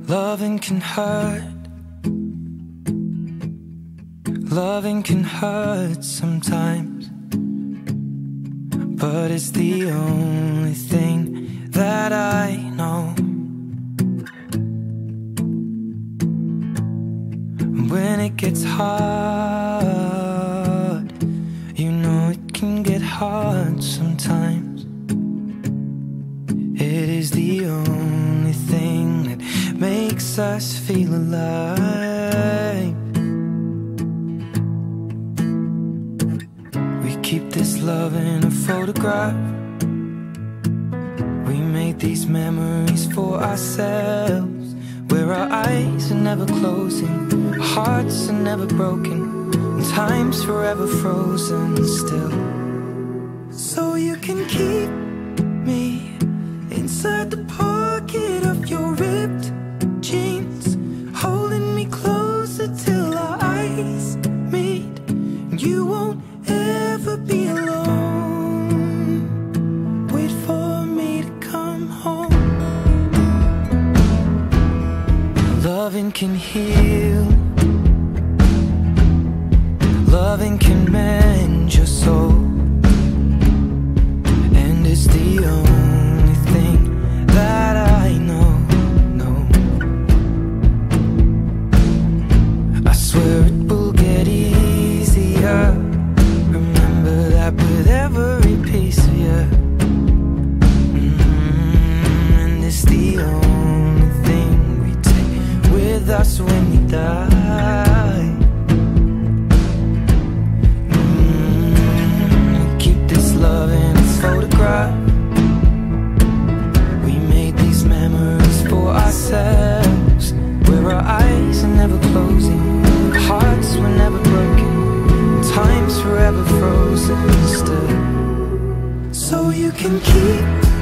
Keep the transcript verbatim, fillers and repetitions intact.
Loving can hurt. Loving can hurt sometimes, but it's the only thing that I know. When it gets hard, you know it can get hard sometimes. It is the only thing that makes us feel alive. We keep this love in a photograph. We made these memories for ourselves, where our eyes are never closing, our hearts are never broken, and time's forever frozen still. So you can keep me inside the pocket of your ripped jeans, holding me closer till our eyes meet. You won't ever be alone. Wait for me to come home. Loving can heal. Loving can mend your soul, and it's the only thing that I know, no. I swear it will get easier. Remember that with every piece of you. Mm-hmm. And it's the only thing we take with us when we die. Mm-hmm. We keep this love in its photograph. We made these memories for ourselves, where our eyes are never closing, our hearts were never broken, time's forever frozen still. So you can keep